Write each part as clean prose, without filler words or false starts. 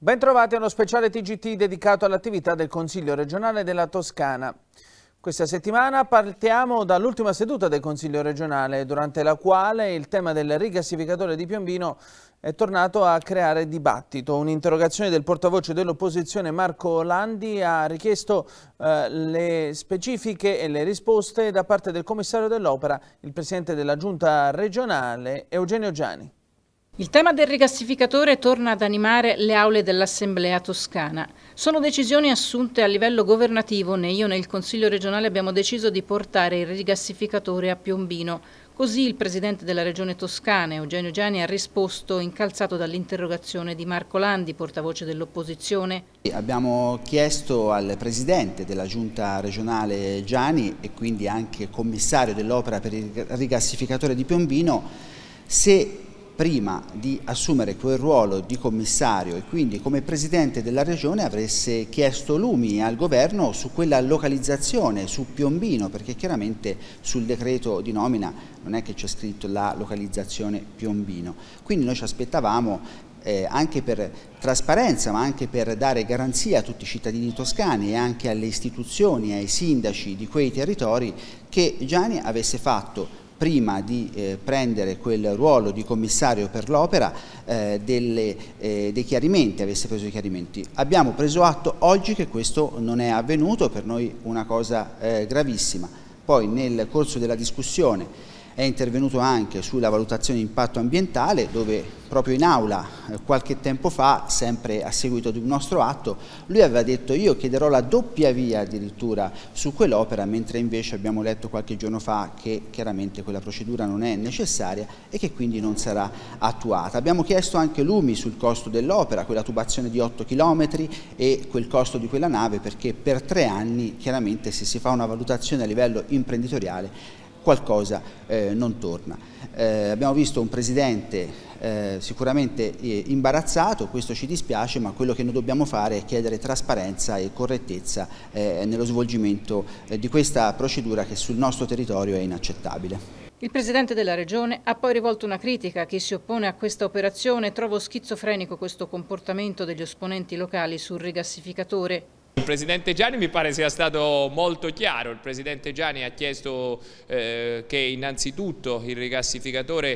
Bentrovati a uno speciale TGT dedicato all'attività del Consiglio regionale della Toscana. Questa settimana partiamo dall'ultima seduta del Consiglio regionale, durante la quale il tema del rigassificatore di Piombino è tornato a creare dibattito. Un'interrogazione del portavoce dell'opposizione Marco Landi ha richiesto le specifiche e le risposte da parte del commissario dell'opera, il presidente della giunta regionale Eugenio Giani. Il tema del rigassificatore torna ad animare le aule dell'Assemblea toscana. Sono decisioni assunte a livello governativo. Né io né il Consiglio regionale abbiamo deciso di portare il rigassificatore a Piombino. Così il presidente della regione toscana, Eugenio Giani, ha risposto incalzato dall'interrogazione di Marco Landi, portavoce dell'opposizione. Abbiamo chiesto al presidente della giunta regionale Giani e quindi anche commissario dell'opera per il rigassificatore di Piombino se prima di assumere quel ruolo di commissario e quindi come presidente della regione avesse chiesto lumi al governo su quella localizzazione, su Piombino, perché chiaramente sul decreto di nomina non è che c'è scritto la localizzazione Piombino. Quindi noi ci aspettavamo anche per trasparenza ma anche per dare garanzia a tutti i cittadini toscani e anche alle istituzioni, ai sindaci di quei territori, che Giani avesse fatto prima di prendere quel ruolo di commissario per l'opera dei chiarimenti, avesse preso i chiarimenti. Abbiamo preso atto oggi che questo non è avvenuto, per noi una cosa gravissima. Poi nel corso della discussione è intervenuto anche sulla valutazione di impatto ambientale, dove proprio in aula qualche tempo fa, sempre a seguito di un nostro atto, lui aveva detto: io chiederò la doppia via addirittura su quell'opera, mentre invece abbiamo letto qualche giorno fa che chiaramente quella procedura non è necessaria e che quindi non sarà attuata. Abbiamo chiesto anche lumi sul costo dell'opera, quella tubazione di 8 km e quel costo di quella nave, perché per 3 anni chiaramente se si fa una valutazione a livello imprenditoriale qualcosa non torna. Abbiamo visto un presidente sicuramente imbarazzato, questo ci dispiace, ma quello che noi dobbiamo fare è chiedere trasparenza e correttezza nello svolgimento di questa procedura che sul nostro territorio è inaccettabile. Il presidente della regione ha poi rivolto una critica a chi si oppone a questa operazione. Trovo schizofrenico questo comportamento degli esponenti locali sul rigassificatore. Il presidente Giani mi pare sia stato molto chiaro. Il presidente Giani ha chiesto che innanzitutto il rigassificatore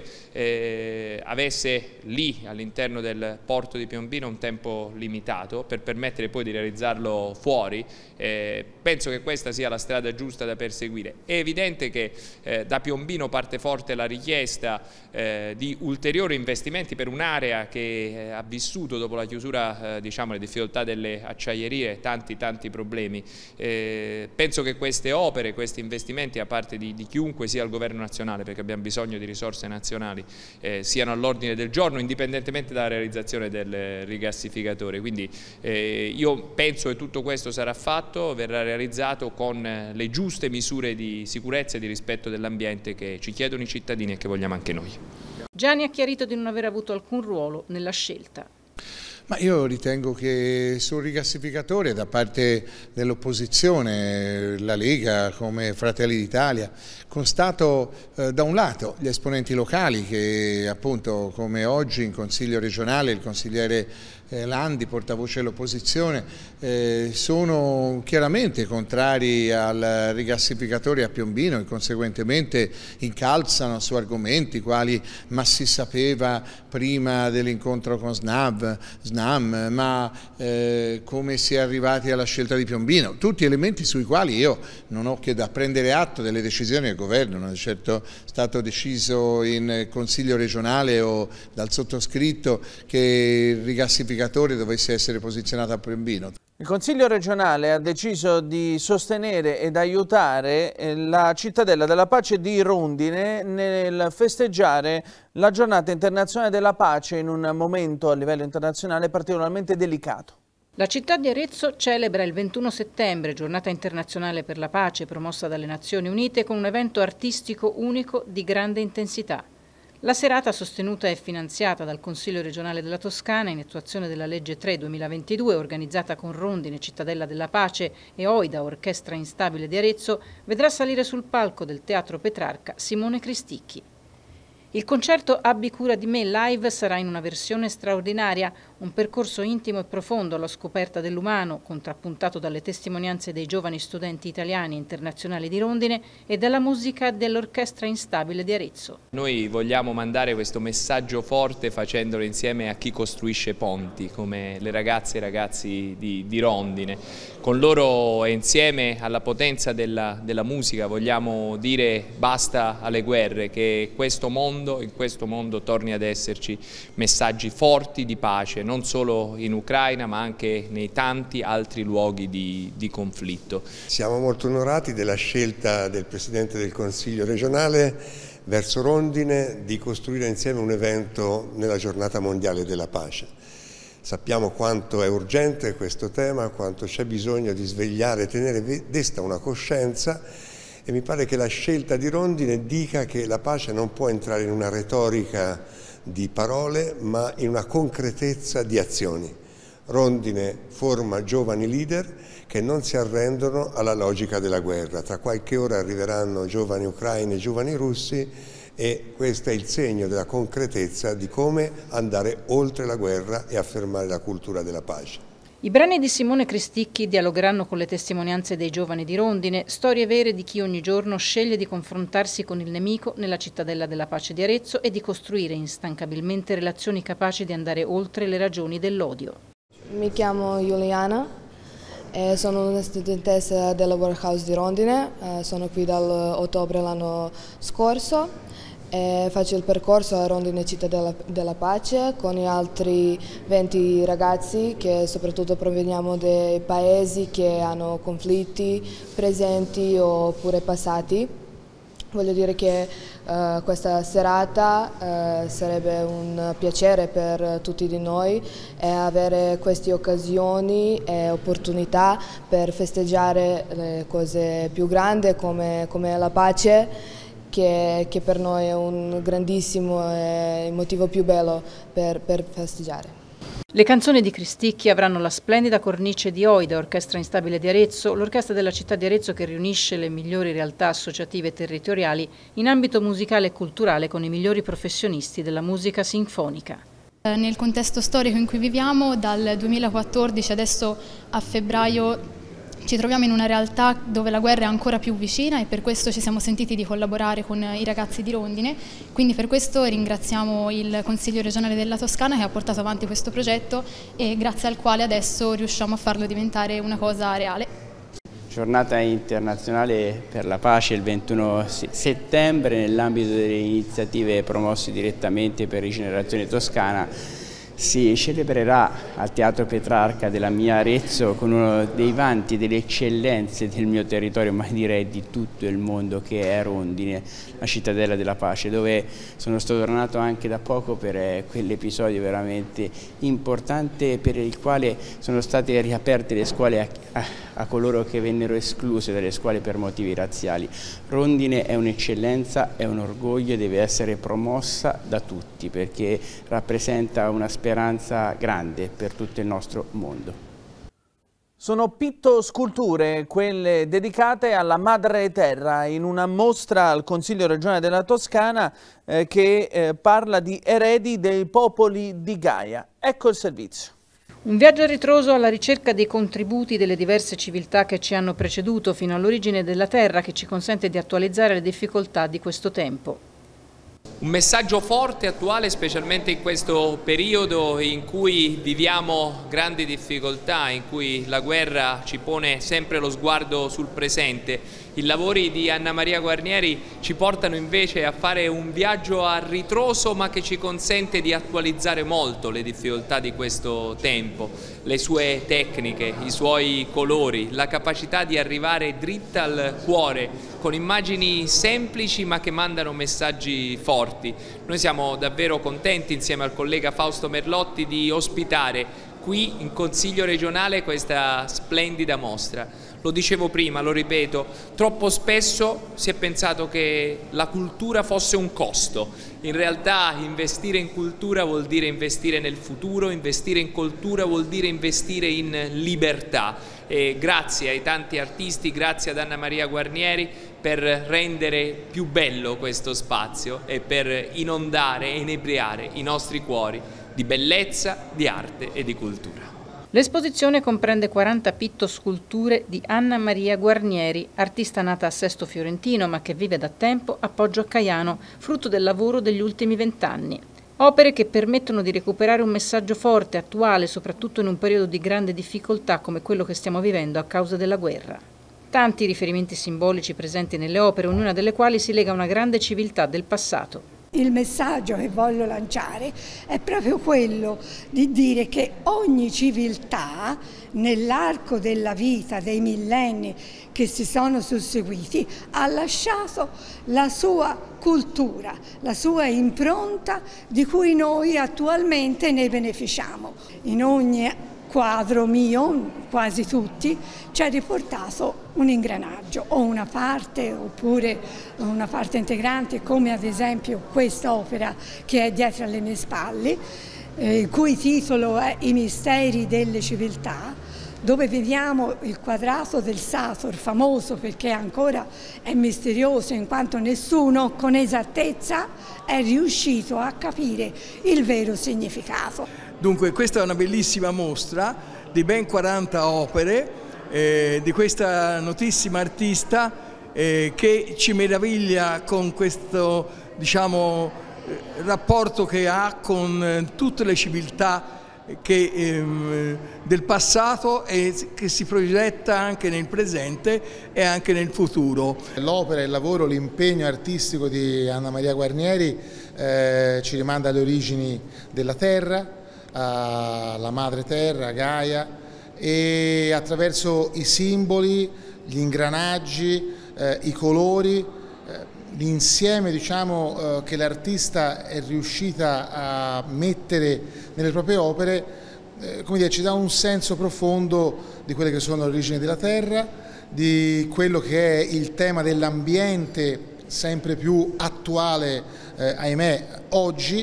avesse lì all'interno del porto di Piombino un tempo limitato per permettere poi di realizzarlo fuori. Penso che questa sia la strada giusta da perseguire. È evidente che da Piombino parte forte la richiesta di ulteriori investimenti per un'area che ha vissuto dopo la chiusura, diciamo, le difficoltà delle acciaierie tanti problemi. Penso che queste opere, questi investimenti da parte di chiunque sia il governo nazionale, perché abbiamo bisogno di risorse nazionali, siano all'ordine del giorno indipendentemente dalla realizzazione del rigassificatore. Quindi io penso che tutto questo sarà fatto, verrà realizzato con le giuste misure di sicurezza e di rispetto dell'ambiente che ci chiedono i cittadini e che vogliamo anche noi. Giani ha chiarito di non aver avuto alcun ruolo nella scelta. Ma io ritengo che sul rigassificatore da parte dell'opposizione, la Lega come Fratelli d'Italia, constato da un lato gli esponenti locali che appunto come oggi in Consiglio regionale il consigliere Landi, portavoce dell'opposizione, sono chiaramente contrari al rigassificatore a Piombino e conseguentemente incalzano su argomenti quali ma si sapeva prima dell'incontro con SNAM, ma come si è arrivati alla scelta di Piombino, tutti elementi sui quali io non ho che da prendere atto delle decisioni del governo, non è certo stato deciso in Consiglio regionale o dal sottoscritto che il rigassificatore dovesse essere posizionato a Piombino. Il Consiglio regionale ha deciso di sostenere ed aiutare la cittadella della pace di Rondine nel festeggiare la giornata internazionale della pace in un momento a livello internazionale particolarmente delicato. La città di Arezzo celebra il 21 settembre, giornata internazionale per la pace promossa dalle Nazioni Unite, con un evento artistico unico di grande intensità. La serata, sostenuta e finanziata dal Consiglio regionale della Toscana in attuazione della legge 3/2022, organizzata con Rondine, Cittadella della Pace e Oida, Orchestra Instabile di Arezzo, vedrà salire sul palco del Teatro Petrarca Simone Cristicchi. Il concerto Abbi cura di me live sarà in una versione straordinaria, un percorso intimo e profondo alla scoperta dell'umano, contrappuntato dalle testimonianze dei giovani studenti italiani e internazionali di Rondine e dalla musica dell'Orchestra Instabile di Arezzo. Noi vogliamo mandare questo messaggio forte facendolo insieme a chi costruisce ponti, come le ragazze e i ragazzi di Rondine. Con loro e insieme alla potenza della musica vogliamo dire basta alle guerre, che in questo mondo torni ad esserci messaggi forti di pace, non solo in Ucraina ma anche nei tanti altri luoghi di conflitto. Siamo molto onorati della scelta del Presidente del Consiglio regionale verso Rondine di costruire insieme un evento nella Giornata Mondiale della Pace. Sappiamo quanto è urgente questo tema, quanto c'è bisogno di svegliare, tenere desta una coscienza, e mi pare che la scelta di Rondine dica che la pace non può entrare in una retorica di parole ma in una concretezza di azioni. Rondine forma giovani leader che non si arrendono alla logica della guerra. Tra qualche ora arriveranno giovani ucraini e giovani russi, e questo è il segno della concretezza di come andare oltre la guerra e affermare la cultura della pace. I brani di Simone Cristicchi dialogheranno con le testimonianze dei giovani di Rondine, storie vere di chi ogni giorno sceglie di confrontarsi con il nemico nella cittadella della pace di Arezzo e di costruire instancabilmente relazioni capaci di andare oltre le ragioni dell'odio. Mi chiamo Giuliana e sono una studentessa della Workhouse di Rondine, sono qui dall'ottobre l'anno scorso. Faccio il percorso a Rondine Città della Pace con gli altri 20 ragazzi che soprattutto proveniamo dai paesi che hanno conflitti presenti oppure passati. Voglio dire che questa serata sarebbe un piacere per tutti di noi avere queste occasioni e opportunità per festeggiare le cose più grandi come la pace, che per noi è un grandissimo e il motivo più bello per festeggiare. Le canzoni di Cristicchi avranno la splendida cornice di OIDA, Orchestra Instabile di Arezzo, l'orchestra della città di Arezzo che riunisce le migliori realtà associative e territoriali in ambito musicale e culturale con i migliori professionisti della musica sinfonica. Nel contesto storico in cui viviamo, dal 2014 adesso a febbraio ci troviamo in una realtà dove la guerra è ancora più vicina e per questo ci siamo sentiti di collaborare con i ragazzi di Rondine, quindi per questo ringraziamo il Consiglio regionale della Toscana che ha portato avanti questo progetto e grazie al quale adesso riusciamo a farlo diventare una cosa reale. Giornata internazionale per la pace il 21 settembre nell'ambito delle iniziative promosse direttamente per Rigenerazione Toscana. Si celebrerà al Teatro Petrarca della mia Arezzo con uno dei vanti e delle eccellenze del mio territorio, ma direi di tutto il mondo, che è Rondine, la cittadella della pace, dove sono stato tornato anche da poco per quell'episodio veramente importante per il quale sono state riaperte le scuole a coloro che vennero escluse dalle scuole per motivi razziali. Rondine è un'eccellenza, è un orgoglio e deve essere promossa da tutti perché rappresenta una speranza grande per tutto il nostro mondo. Sono pittosculture, quelle dedicate alla Madre Terra, in una mostra al Consiglio regionale della Toscana che parla di eredi dei popoli di Gaia. Ecco il servizio. Un viaggio a ritroso alla ricerca dei contributi delle diverse civiltà che ci hanno preceduto fino all'origine della Terra, che ci consente di attualizzare le difficoltà di questo tempo. Un messaggio forte, attuale, specialmente in questo periodo in cui viviamo grandi difficoltà, in cui la guerra ci pone sempre lo sguardo sul presente. I lavori di Anna Maria Guarnieri ci portano invece a fare un viaggio a ritroso, ma che ci consente di attualizzare molto le difficoltà di questo tempo, le sue tecniche, i suoi colori, la capacità di arrivare dritta al cuore con immagini semplici ma che mandano messaggi forti. Noi siamo davvero contenti insieme al collega Fausto Merlotti di ospitare qui in Consiglio regionale questa splendida mostra. Lo dicevo prima, lo ripeto, troppo spesso si è pensato che la cultura fosse un costo. In realtà investire in cultura vuol dire investire nel futuro, investire in cultura vuol dire investire in libertà. e grazie ai tanti artisti, grazie ad Anna Maria Guarnieri per rendere più bello questo spazio e per inondare e inebriare i nostri cuori di bellezza, di arte e di cultura. L'esposizione comprende 40 pittosculture di Anna Maria Guarnieri, artista nata a Sesto Fiorentino ma che vive da tempo a Poggio a Caiano, frutto del lavoro degli ultimi 20 anni. Opere che permettono di recuperare un messaggio forte, attuale, soprattutto in un periodo di grande difficoltà come quello che stiamo vivendo a causa della guerra. Tanti riferimenti simbolici presenti nelle opere, ognuna delle quali si lega a una grande civiltà del passato. Il messaggio che voglio lanciare è proprio quello di dire che ogni civiltà nell'arco della vita, dei millenni che si sono susseguiti, ha lasciato la sua cultura, la sua impronta di cui noi attualmente ne beneficiamo. In ogni quadro mio, quasi tutti, c'è riportato un ingranaggio o una parte oppure una parte integrante, come ad esempio questa opera che è dietro alle mie spalle, il cui titolo è I misteri delle civiltà, dove vediamo il quadrato del Sator, famoso perché ancora è misterioso in quanto nessuno con esattezza è riuscito a capire il vero significato. Dunque questa è una bellissima mostra di ben 40 opere di questa notissima artista che ci meraviglia con questo, diciamo, rapporto che ha con tutte le civiltà del passato e che si progetta anche nel presente e anche nel futuro. L'opera, il lavoro, l'impegno artistico di Anna Maria Guarnieri ci rimanda alle origini della terra, alla madre terra, Gaia, e attraverso i simboli, gli ingranaggi, i colori, l'insieme, diciamo, che l'artista è riuscita a mettere nelle proprie opere, come dire, ci dà un senso profondo di quelle che sono le origini della terra, di quello che è il tema dell'ambiente sempre più attuale, ahimè, oggi,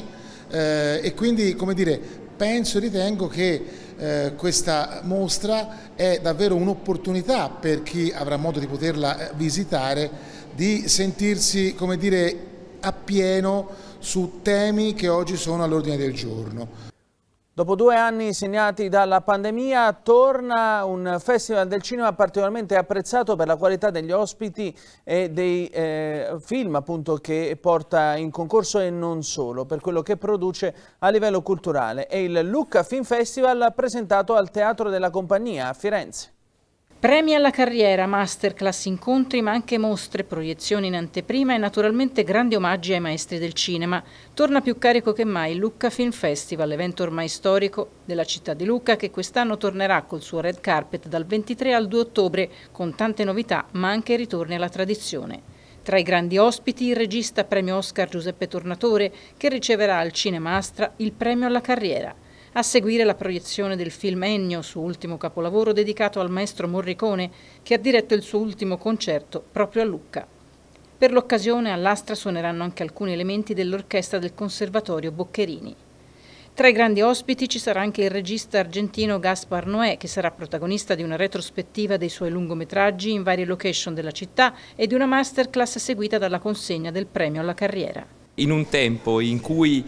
e quindi, come dire, penso e ritengo che questa mostra è davvero un'opportunità per chi avrà modo di poterla visitare, di sentirsi, come dire, appieno su temi che oggi sono all'ordine del giorno. Dopo 2 anni segnati dalla pandemia, torna un festival del cinema particolarmente apprezzato per la qualità degli ospiti e dei film, appunto, che porta in concorso e non solo, per quello che produce a livello culturale. È il Lucca Film Festival presentato al Teatro della Compagnia a Firenze. Premi alla carriera, masterclass, incontri, ma anche mostre, proiezioni in anteprima e naturalmente grandi omaggi ai maestri del cinema. Torna più carico che mai il Lucca Film Festival, evento ormai storico della città di Lucca che quest'anno tornerà col suo red carpet dal 23 al 2 ottobre con tante novità ma anche ritorni alla tradizione. Tra i grandi ospiti il regista premio Oscar Giuseppe Tornatore che riceverà al Cinema Astra il premio alla carriera. A seguire la proiezione del film Ennio, suo ultimo capolavoro dedicato al maestro Morricone, che ha diretto il suo ultimo concerto proprio a Lucca. Per l'occasione all'Astra suoneranno anche alcuni elementi dell'orchestra del Conservatorio Boccherini. Tra i grandi ospiti ci sarà anche il regista argentino Gaspar Noé, che sarà protagonista di una retrospettiva dei suoi lungometraggi in varie location della città e di una masterclass seguita dalla consegna del premio alla carriera. In un tempo in cui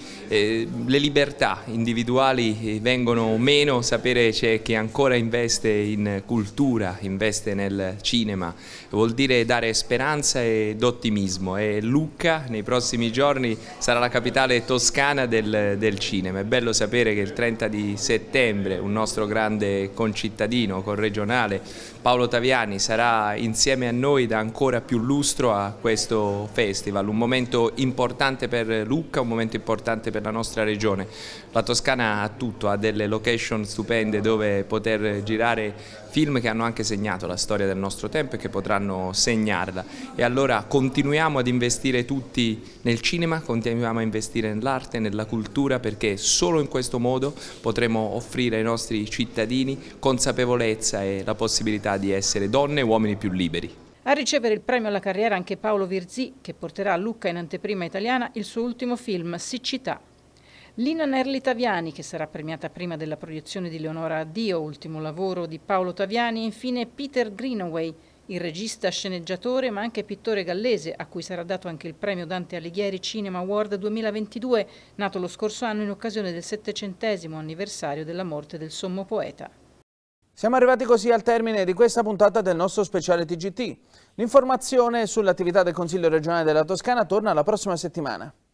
le libertà individuali vengono meno, sapere c'è chi ancora investe in cultura, investe nel cinema, vuol dire dare speranza ed ottimismo, e Lucca nei prossimi giorni sarà la capitale toscana del cinema. È bello sapere che il 30 di settembre un nostro grande concittadino, corregionale, Paolo Taviani, sarà insieme a noi da ancora più lustro a questo festival, un momento importante per Lucca, un momento importante per la nostra regione. La Toscana ha tutto, ha delle location stupende dove poter girare film che hanno anche segnato la storia del nostro tempo e che potranno segnarla, e allora continuiamo ad investire tutti nel cinema, continuiamo a investire nell'arte, nella cultura, perché solo in questo modo potremo offrire ai nostri cittadini consapevolezza e la possibilità di essere donne e uomini più liberi. A ricevere il premio alla carriera anche Paolo Virzì, che porterà a Lucca in anteprima italiana il suo ultimo film Siccità. Lina Nerli Taviani, che sarà premiata prima della proiezione di Leonora Addio, ultimo lavoro di Paolo Taviani, e infine Peter Greenaway, il regista sceneggiatore ma anche pittore gallese, a cui sarà dato anche il premio Dante Alighieri Cinema Award 2022, nato lo scorso anno in occasione del 700° anniversario della morte del sommo poeta. Siamo arrivati così al termine di questa puntata del nostro speciale TGT. L'informazione sull'attività del Consiglio regionale della Toscana torna la prossima settimana.